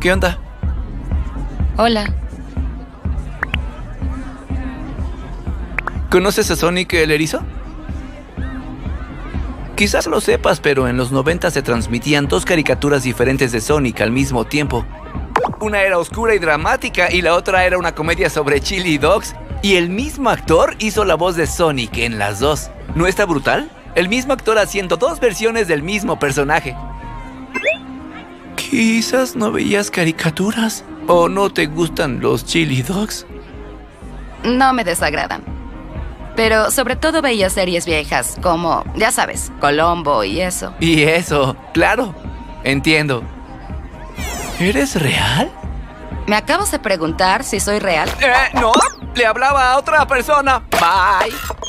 ¿Qué onda? Hola. ¿Conoces a Sonic el Erizo? Quizás lo sepas, pero en los 90 se transmitían dos caricaturas diferentes de Sonic al mismo tiempo. Una era oscura y dramática y la otra era una comedia sobre chili dogs. Y el mismo actor hizo la voz de Sonic en las dos. ¿No está brutal? El mismo actor haciendo dos versiones del mismo personaje. Quizás no veías caricaturas. ¿O no te gustan los chili dogs? No me desagradan. Pero sobre todo veía series viejas, como, ya sabes, Colombo y eso. Y eso, claro. Entiendo. ¿Eres real? ¿Me acabas de preguntar si soy real? No. Le hablaba a otra persona. Bye.